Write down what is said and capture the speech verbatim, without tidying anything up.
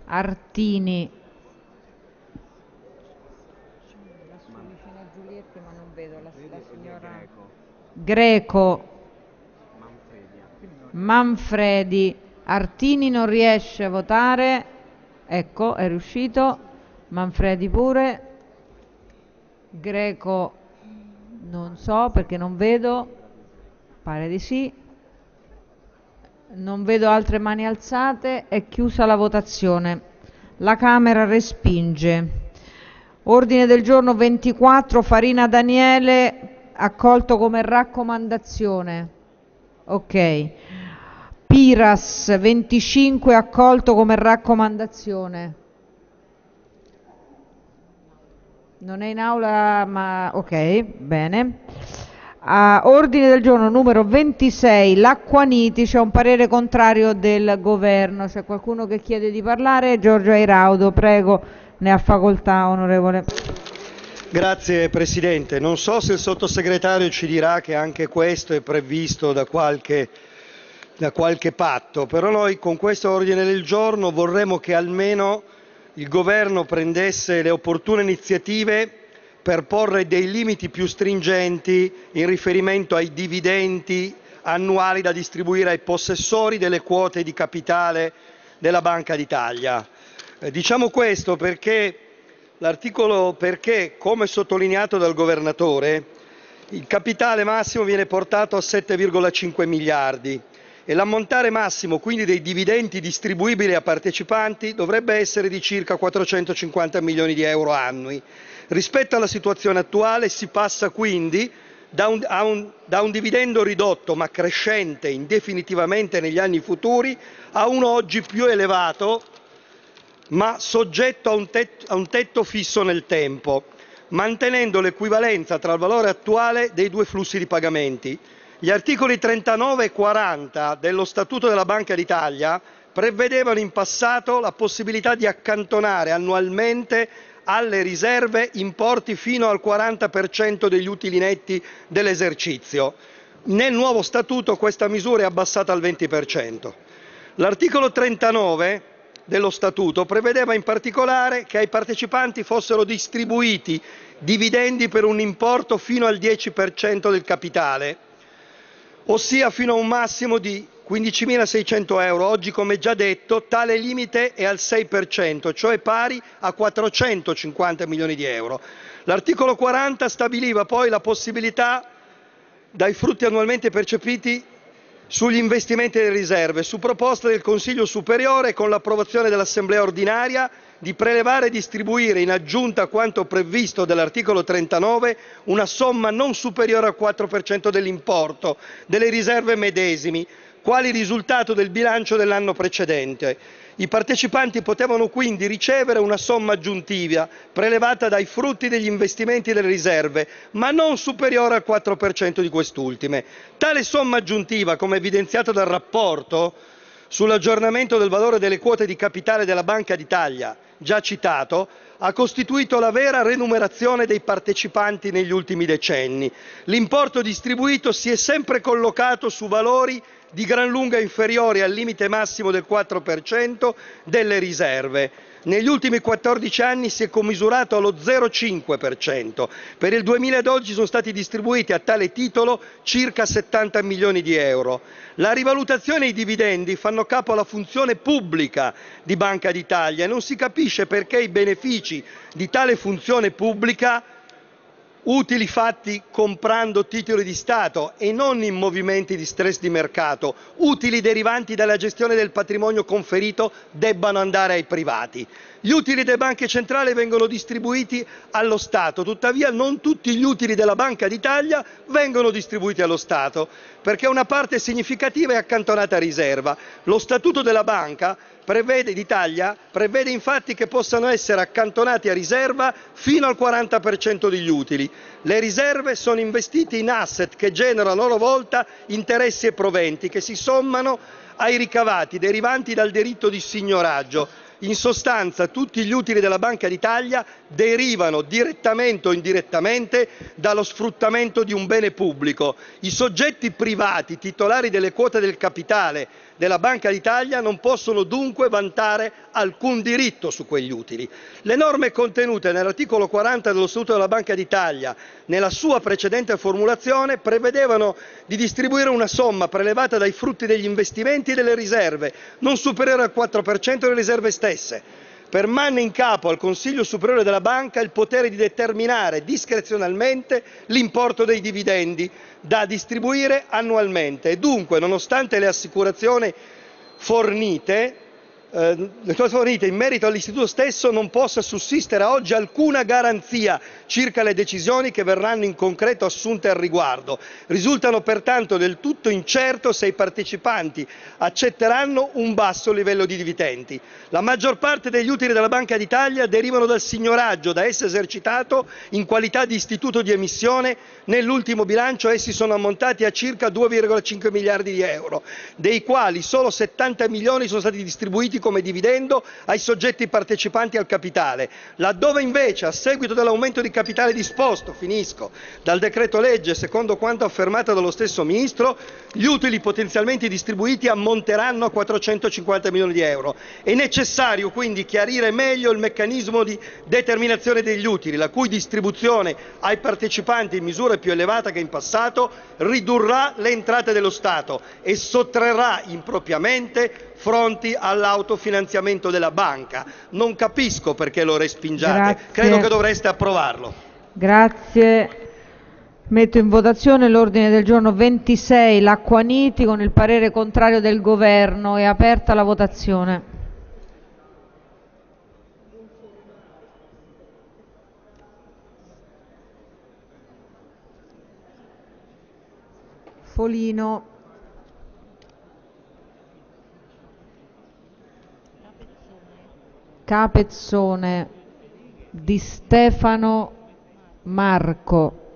Artini. Vicino a Giulietti, ma non vedo la, la signora Greco. Manfredi. Artini non riesce a votare. Ecco, è riuscito. Manfredi pure. Greco non so perché non vedo. Pare di sì. Non vedo altre mani alzate. È chiusa la votazione. La Camera respinge. Ordine del giorno ventiquattro, Farina Daniele, accolto come raccomandazione. Ok. Piras venticinque, accolto come raccomandazione. Non è in aula, ma ok, bene. Uh, ordine del giorno numero ventisei, Lacquaniti, c'è un parere contrario del governo. C'è qualcuno che chiede di parlare? Giorgio Airaudo, prego, ne ha facoltà, onorevole. Grazie Presidente. Non so se il sottosegretario ci dirà che anche questo è previsto da qualche, da qualche patto, però noi con questo ordine del giorno vorremmo che almeno il governo prendesse le opportune iniziative per porre dei limiti più stringenti in riferimento ai dividendi annuali da distribuire ai possessori delle quote di capitale della Banca d'Italia. Eh, diciamo questo perché l'articolo perché, come sottolineato dal Governatore, il capitale massimo viene portato a sette virgola cinque miliardi e l'ammontare massimo quindi dei dividendi distribuibili a partecipanti dovrebbe essere di circa quattrocentocinquanta milioni di euro annui. Rispetto alla situazione attuale si passa quindi da un, a un, da un dividendo ridotto ma crescente indefinitivamente negli anni futuri a uno oggi più elevato ma soggetto a un, tetto, a un tetto fisso nel tempo, mantenendo l'equivalenza tra il valore attuale dei due flussi di pagamenti. Gli articoli trentanove e quaranta dello Statuto della Banca d'Italia prevedevano in passato la possibilità di accantonare annualmente alle riserve importi fino al quaranta per cento degli utili netti dell'esercizio. Nel nuovo Statuto questa misura è abbassata al venti per cento. L'articolo trentanove dello Statuto prevedeva in particolare che ai partecipanti fossero distribuiti dividendi per un importo fino al dieci per cento del capitale, ossia fino a un massimo di quindicimilaseicento euro. Oggi, come già detto, tale limite è al sei per cento, cioè pari a quattrocentocinquanta milioni di euro. L'articolo quaranta stabiliva poi la possibilità, dai frutti annualmente percepiti sugli investimenti delle riserve, su proposta del Consiglio Superiore, con l'approvazione dell'Assemblea ordinaria, di prelevare e distribuire, in aggiunta a quanto previsto dall'articolo trentanove, una somma non superiore al quattro per cento dell'importo delle riserve medesimi, quali risultato del bilancio dell'anno precedente. I partecipanti potevano quindi ricevere una somma aggiuntiva prelevata dai frutti degli investimenti delle riserve, ma non superiore al quattro per cento di quest'ultime. Tale somma aggiuntiva, come evidenziato dal rapporto sull'aggiornamento del valore delle quote di capitale della Banca d'Italia, già citato, ha costituito la vera remunerazione dei partecipanti negli ultimi decenni. L'importo distribuito si è sempre collocato su valori di gran lunga inferiori al limite massimo del quattro per cento delle riserve. Negli ultimi quattordici anni si è commisurato allo zero virgola cinque per cento. Per il duemiladodici sono stati distribuiti a tale titolo circa settanta milioni di euro. La rivalutazione e i dividendi fanno capo alla funzione pubblica di Banca d'Italia e non si capisce perché i benefici di tale funzione pubblica, utili fatti comprando titoli di Stato e non in movimenti di stress di mercato, utili derivanti dalla gestione del patrimonio conferito, debbano andare ai privati. Gli utili delle banche centrali vengono distribuiti allo Stato, tuttavia non tutti gli utili della Banca d'Italia vengono distribuiti allo Stato, perché una parte significativa è accantonata a riserva. Lo Statuto della Banca prevede, d'Italia prevede infatti che possano essere accantonati a riserva fino al quaranta per cento degli utili. Le riserve sono investite in asset che generano a loro volta interessi e proventi che si sommano ai ricavati derivanti dal diritto di signoraggio, In sostanza tutti gli utili della Banca d'Italia derivano direttamente o indirettamente dallo sfruttamento di un bene pubblico. I soggetti privati titolari delle quote del capitale della Banca d'Italia non possono dunque vantare alcun diritto su quegli utili. Le norme contenute nell'articolo quaranta dello Statuto della Banca d'Italia, nella sua precedente formulazione, prevedevano di distribuire una somma prelevata dai frutti degli investimenti e delle riserve, non superiore al quattro per cento delle riserve stesse. Permane in capo al Consiglio Superiore della Banca il potere di determinare discrezionalmente l'importo dei dividendi da distribuire annualmente e dunque, nonostante le assicurazioni fornite, eh, fornite in merito all'istituto stesso, non possa sussistere a oggi alcuna garanzia circa le decisioni che verranno in concreto assunte al riguardo. Risultano pertanto del tutto incerto se i partecipanti accetteranno un basso livello di dividendi. La maggior parte degli utili della Banca d'Italia derivano dal signoraggio da essa esercitato in qualità di istituto di emissione. Nell'ultimo bilancio essi sono ammontati a circa due virgola cinque miliardi di euro, dei quali solo settanta milioni sono stati distribuiti come dividendo ai soggetti partecipanti al capitale, laddove invece a seguito dell'aumento di capitale disposto, finisco, dal decreto legge, secondo quanto affermato dallo stesso Ministro, gli utili potenzialmente distribuiti ammonteranno a quattrocentocinquanta milioni di euro. È necessario quindi chiarire meglio il meccanismo di determinazione degli utili, la cui distribuzione ai partecipanti in misura più elevata che in passato ridurrà le entrate dello Stato e sottrarrà impropriamente fronti all'autofinanziamento della banca. Non capisco perché lo respingiate. Grazie. Credo che dovreste approvarlo. Grazie. Metto in votazione l'ordine del giorno ventisei, Lacquaniti, con il parere contrario del Governo. È aperta la votazione. Folino. Capezzone. Di Stefano Marco.